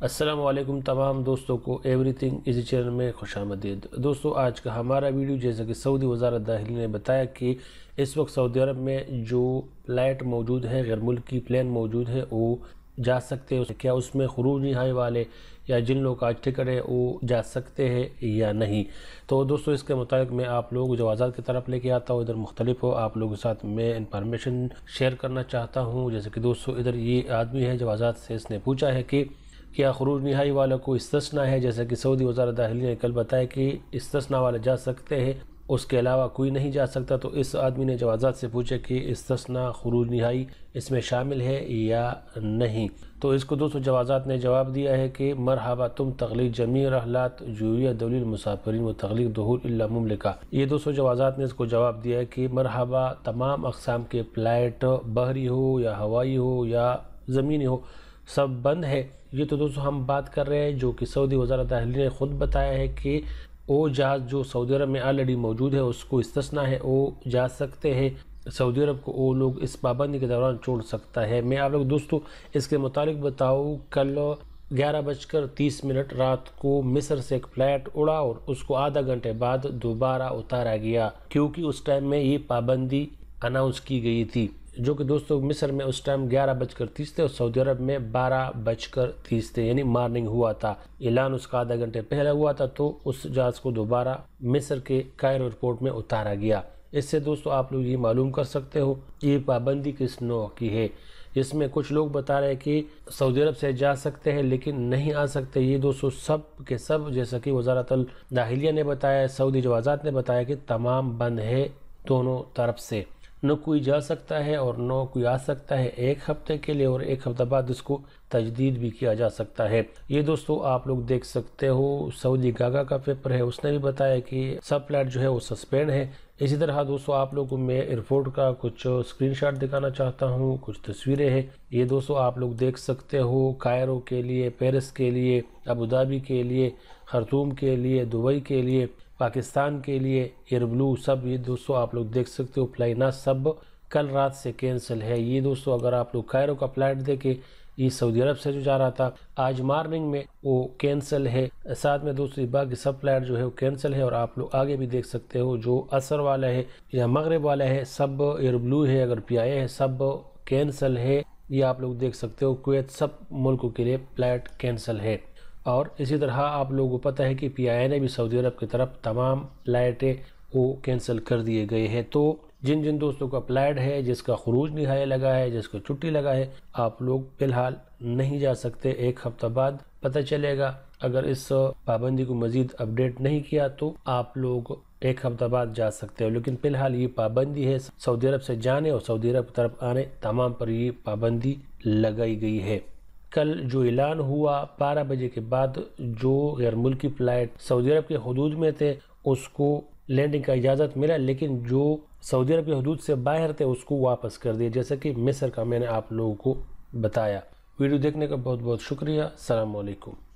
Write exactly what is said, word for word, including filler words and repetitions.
السلام علیکم تمام دوستوں کو ایوری تھنگ ایزی چینل میں خوش آمدید۔ دوستو آج کا ہمارا ویڈیو جیسا کہ سعودی وزارت داخلہ نے بتایا کہ اس وقت سعودی عرب میں جو فلائٹ موجود ہے، غیر ملکی پلین موجود ہے، وہ جا سکتے ہیں۔ کیا اس میں خروج نہائی والے یا جن لوگ کا آج ٹکٹ ہے وہ جا سکتے ہیں یا نہیں؟ تو دوستو اس کے مطابق میں آپ لوگ جوازات کی طرف لے کے آتا ہوں۔ ادھر مختلف ہو آپ لوگوں کے ساتھ میں انفارمیشن شیئر کرنا چاہتا ہوں۔ جیسے کہ دوستو ادھر یہ آدمی ہے جوازات سے، اس نے پوچھا ہے کہ کیا خروج نہائی والا کو استثناء ہے؟ جیسا کہ سعودی وزارت داخلہ نے کل بتایا کہ استثناء والے جا سکتے ہیں، اس کے علاوہ کوئی نہیں جا سکتا۔ تو اس آدمی نے جوازات سے پوچھا کہ استثناء خروج نہائی اس میں شامل ہے یا نہیں؟ تو اس کو دوستو جوازات نے جواب دیا ہے کہ مرحبا تم تغلیق جمیع رحلات جویہ دلیل مسافرین و تغلیق دخول الا مملکہ۔ یہ دوستو جوازات نے اس کو جواب دیا ہے کہ مرحبا تمام اقسام کے فلائٹ، بحری ہو یا ہوائی ہو یا زمینی ہو، سب بند ہے۔ یہ تو دوستو ہم بات کر رہے ہیں جو کہ سعودی وزارت داخلہ نے خود بتایا ہے کہ وہ جہاز جو سعودی عرب میں آلریڈی موجود ہے اس کو استثناء ہے، وہ جا سکتے ہیں۔ سعودی عرب کو وہ لوگ اس پابندی کے دوران چھوڑ سکتا ہے۔ میں آپ لوگ دوستو اس کے متعلق بتاؤں، کل گیارہ بج کر تیس منٹ رات کو مصر سے ایک فلائٹ اڑا اور اس کو آدھا گھنٹے بعد دوبارہ اتارا گیا، کیونکہ اس ٹائم میں یہ پابندی اناؤنس کی گئی تھی، جو کہ دوستو مصر میں اس ٹائم گیارہ بج کر تیس تھے اور سعودی عرب میں بارہ بج کر تیس تھے، یعنی مارننگ ہوا تھا۔ اعلان اس کا آدھا گھنٹے پہلے ہوا تھا، تو اس جہاز کو دوبارہ مصر کے کائرو ایئرپورٹ میں اتارا گیا۔ اس سے دوستو آپ لوگ یہ معلوم کر سکتے ہو یہ پابندی کس نوع کی ہے۔ اس میں کچھ لوگ بتا رہے ہیں کہ سعودی عرب سے جا سکتے ہیں لیکن نہیں آ سکتے۔ یہ دوستو سب کے سب جیسا کہ وزارت داخلہ نے بتایا، سعودی جوازات نے بتایا کہ تمام بند ہے دونوں طرف سے، نہ کوئی جا سکتا ہے اور نہ کوئی آ سکتا ہے ایک ہفتے کے لیے، اور ایک ہفتہ بعد اس کو تجدید بھی کیا جا سکتا ہے۔ یہ دوستو آپ لوگ دیکھ سکتے ہو سعودی گاگا کا پیپر ہے، اس نے بھی بتایا کہ سب فلائٹ جو ہے وہ سسپینڈ ہے۔ اسی طرح دوستو آپ لوگوں کو میں ایئرپورٹ کا کچھ اسکرین شاٹ دکھانا چاہتا ہوں، کچھ تصویریں ہیں۔ یہ دوستو آپ لوگ دیکھ سکتے ہو کائرو کے لیے، پیرس کے لیے، ابوظہبی کے لیے، خرطوم کے لیے، دبئی کے لیے، پاکستان کے لیے ایئر بلو، سب یہ دوستو آپ لوگ دیکھ سکتے ہو فلائنا سب کل رات سے کینسل ہے۔ یہ دوستو اگر آپ لوگ کائرو کا فلائٹ دیکھیں، یہ سعودی عرب سے جو جا رہا تھا، آج مارننگ میں وہ کینسل ہے۔ ساتھ میں دوستو باقی سب فلائٹ جو ہے وہ کینسل ہے، اور آپ لوگ آگے بھی دیکھ سکتے ہو جو عصر والا ہے یا مغرب والا ہے سب ایئر بلو ہے، اگر پی آئی اے ہے سب کینسل ہے۔ یہ آپ لوگ دیکھ سکتے ہو کویت سب ملکوں کے لیے فلائٹ کینسل ہے۔ اور اسی طرح آپ لوگوں کو پتہ ہے کہ پی آئی اے نے بھی سعودی عرب کی طرف تمام فلائٹیں وہ کینسل کر دیے گئے ہیں۔ تو جن جن دوستوں کا فلائٹ ہے، جس کا خروج نہائی لگا ہے، جس کو چھٹی لگا ہے، آپ لوگ فی الحال نہیں جا سکتے۔ ایک ہفتہ بعد پتہ چلے گا، اگر اس پابندی کو مزید اپڈیٹ نہیں کیا تو آپ لوگ ایک ہفتہ بعد جا سکتے ہو، لیکن فی الحال یہ پابندی ہے سعودی عرب سے جانے اور سعودی عرب کی طرف آنے تمام پر یہ پابندی لگائی گئی ہے۔ کل جو اعلان ہوا بارہ بجے کے بعد، جو غیر ملکی فلائٹ سعودی عرب کے حدود میں تھے اس کو لینڈنگ کا اجازت ملا، لیکن جو سعودی عرب کے حدود سے باہر تھے اس کو واپس کر دیا، جیسا کہ مصر کا میں نے آپ لوگوں کو بتایا۔ ویڈیو دیکھنے کا بہت بہت شکریہ۔ السلام علیکم۔